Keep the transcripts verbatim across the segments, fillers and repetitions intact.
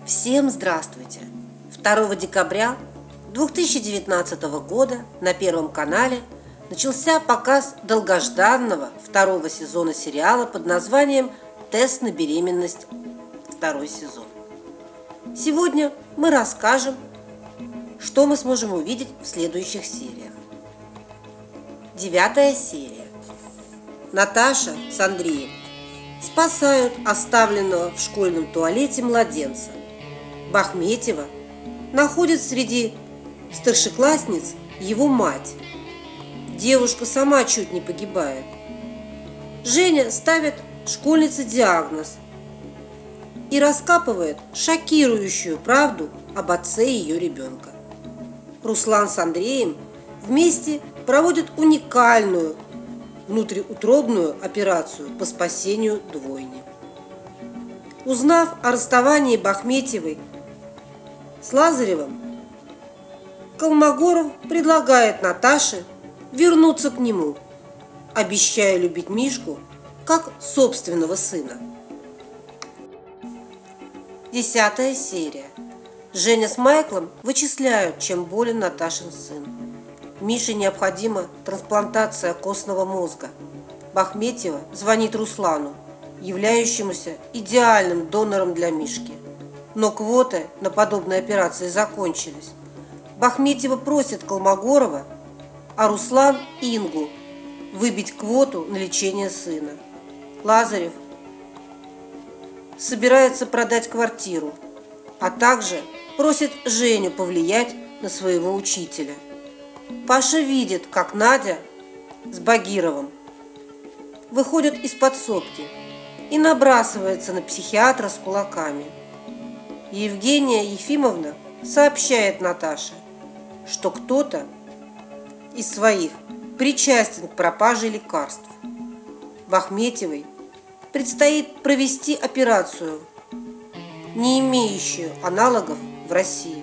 Всем здравствуйте! второго декабря две тысячи девятнадцатого года на Первом канале начался показ долгожданного второго сезона сериала под названием «Тест на беременность. Второй сезон». Сегодня мы расскажем, что мы сможем увидеть в следующих сериях. Девятая серия. Наташа с Андреем спасают оставленного в школьном туалете младенца. Бахметьева находит среди старшеклассниц его мать. Девушка сама чуть не погибает. Женя ставит школьнице диагноз и раскапывает шокирующую правду об отце ее ребенка. Руслан с Андреем вместе проводят уникальную внутриутробную операцию по спасению двойни. Узнав о расставании Бахметьевой с Лазаревым, Колмогоров предлагает Наташе вернуться к нему, обещая любить Мишку как собственного сына. Десятая серия. Женя с Майклом вычисляют, чем болен Наташин сын. Мише необходима трансплантация костного мозга. Бахметьева звонит Руслану, являющемуся идеальным донором для Мишки. Но квоты на подобные операции закончились. Бахметьева просит Колмогорова, а Руслан – Ингу выбить квоту на лечение сына. Лазарев собирается продать квартиру, а также просит Женю повлиять на своего учителя. Паша видит, как Надя с Багировым выходят из подсобки и набрасывается на психиатра с кулаками. Евгения Ефимовна сообщает Наташе, что кто-то из своих причастен к пропаже лекарств. Бахметьевой предстоит провести операцию, не имеющую аналогов в России.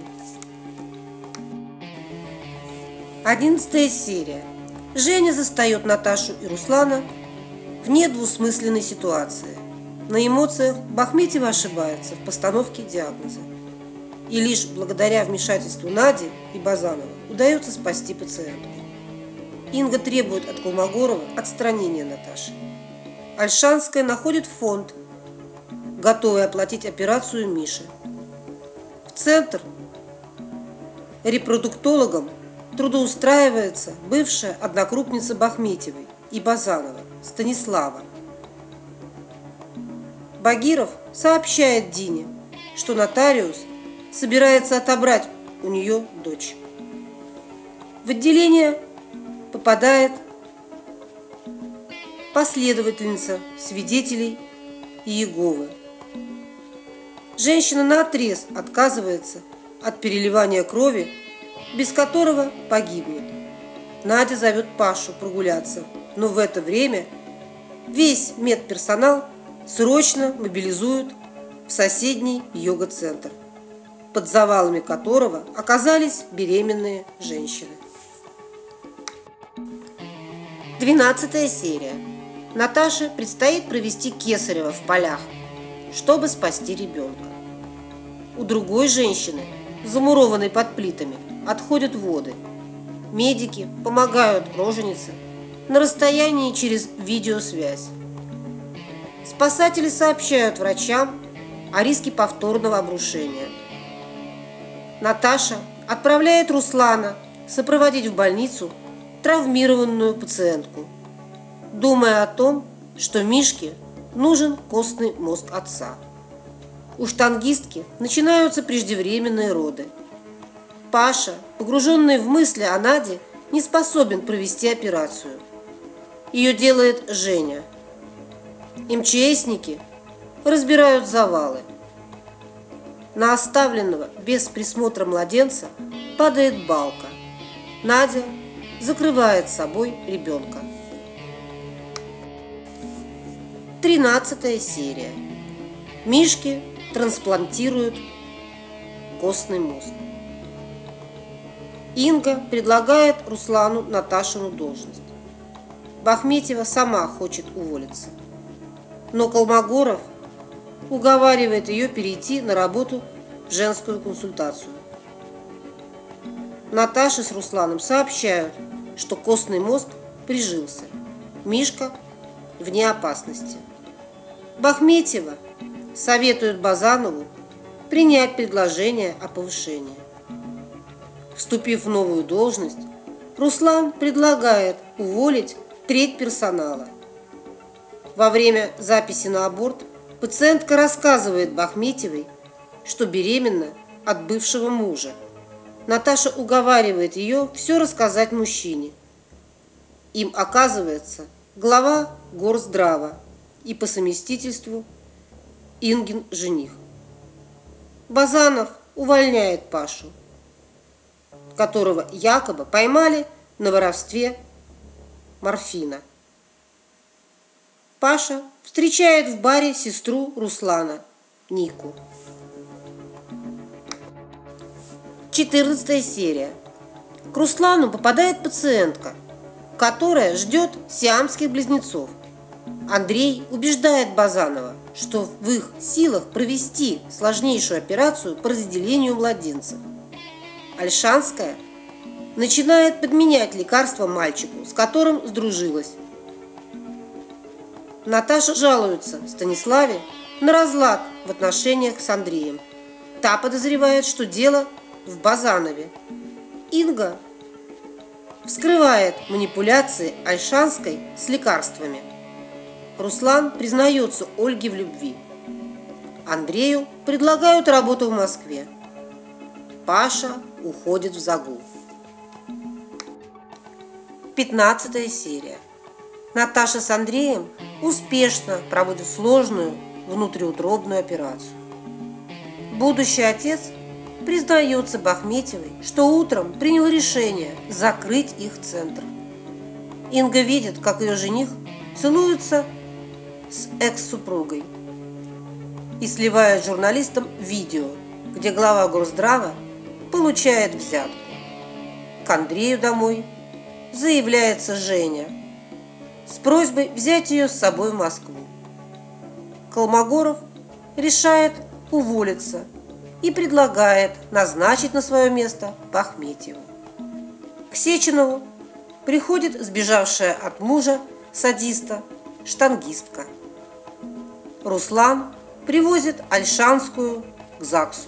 Одиннадцатая серия. Женя застает Наташу и Руслана в недвусмысленной ситуации. На эмоциях Бахметьева ошибается в постановке диагноза. И лишь благодаря вмешательству Нади и Базанова удается спасти пациентку. Инга требует от Колмогорова отстранения Наташи. Ольшанская находит фонд, готовый оплатить операцию Миши. В центр репродуктологом трудоустраивается бывшая однокрупница Бахметьевой и Базанова Станислава. Багиров сообщает Дине, что нотариус собирается отобрать у нее дочь. В отделение попадает последовательница свидетелей Иеговы. Женщина наотрез отказывается от переливания крови, без которого погибнет. Надя зовет Пашу прогуляться, но в это время весь медперсонал срочно мобилизуют в соседний йога-центр, под завалами которого оказались беременные женщины. Двенадцатая серия. Наташе предстоит провести кесарево в полях, чтобы спасти ребенка. У другой женщины, замурованной под плитами, отходят воды. Медики помогают роженице на расстоянии через видеосвязь. Спасатели сообщают врачам о риске повторного обрушения. Наташа отправляет Руслана сопроводить в больницу травмированную пациентку, думая о том, что Мишке нужен костный мозг отца. У штангистки начинаются преждевременные роды. Паша, погруженный в мысли о Наде, не способен провести операцию. Ее делает Женя. МЧСники разбирают завалы. На оставленного без присмотра младенца падает балка. Надя закрывает собой ребенка. Тринадцатая серия. Мишке трансплантируют костный мозг. Инга предлагает Руслану Наташину должность. Бахметьева сама хочет уволиться. Но Колмогоров уговаривает ее перейти на работу в женскую консультацию. Наташа с Русланом сообщают, что костный мозг прижился. Мишка вне опасности. Бахметьева советует Базанову принять предложение о повышении. Вступив в новую должность, Руслан предлагает уволить треть персонала. Во время записи на аборт пациентка рассказывает Бахметьевой, что беременна от бывшего мужа. Наташа уговаривает ее все рассказать мужчине. Им оказывается глава горздрава и по совместительству Ингин жених. Базанов увольняет Пашу, которого якобы поймали на воровстве морфина. Паша встречает в баре сестру Руслана, Нику. четырнадцатая серия. К Руслану попадает пациентка, которая ждет сиамских близнецов. Андрей убеждает Базанова, что в их силах провести сложнейшую операцию по разделению младенцев. Ольшанская начинает подменять лекарства мальчику, с которым сдружилась. Наташа жалуется Станиславе на разлад в отношениях с Андреем. Та подозревает, что дело в Базанове. Инга вскрывает манипуляции Ольшанской с лекарствами. Руслан признается Ольге в любви. Андрею предлагают работу в Москве. Паша уходит в загул. пятнадцатая серия. Наташа с Андреем успешно проводит сложную внутриутробную операцию. Будущий отец признается Бахметьевой, что утром принял решение закрыть их центр. Инга видит, как ее жених целуется с экс-супругой и сливает журналистам видео, где глава горздрава получает взятку. К Андрею домой заявляется Женя с просьбой взять ее с собой в Москву. Колмогоров решает уволиться и предлагает назначить на свое место Бахметьеву. К Сеченову приходит сбежавшая от мужа садиста штангистка. Руслан привозит Ольшанскую к ЗАГСу.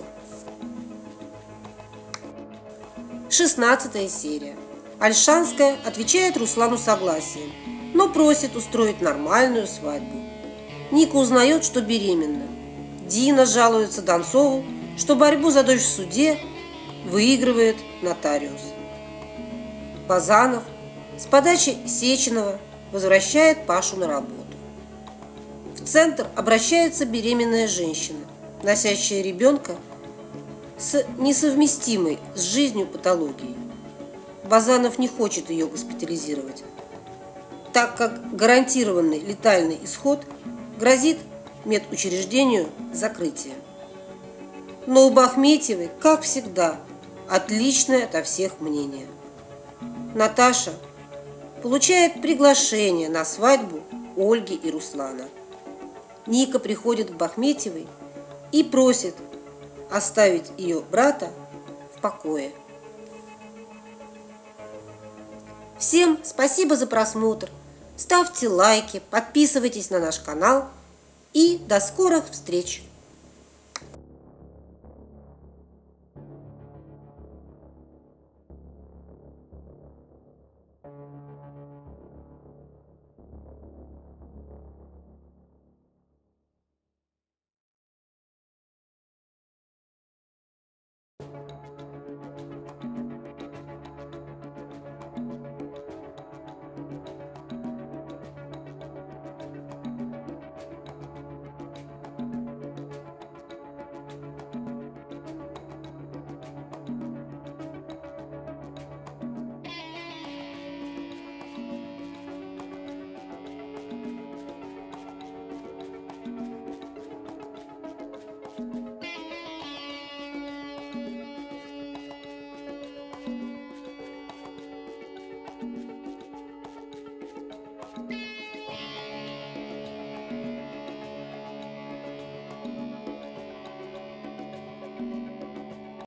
шестнадцатая серия. Ольшанская отвечает Руслану согласием, но просит устроить нормальную свадьбу. Ника узнает, что беременна. Дина жалуется Донцову, что борьбу за дочь в суде выигрывает нотариус. Базанов с подачи Сеченова возвращает Пашу на работу. В центр обращается беременная женщина, носящая ребенка с несовместимой с жизнью патологией. Базанов не хочет ее госпитализировать, так как гарантированный летальный исход грозит медучреждению закрытием. Но у Бахметьевой, как всегда, отличное ото всех мнение. Наташа получает приглашение на свадьбу Ольги и Руслана. Ника приходит к Бахметьевой и просит оставить ее брата в покое. Всем спасибо за просмотр. Ставьте лайки, подписывайтесь на наш канал и до скорых встреч!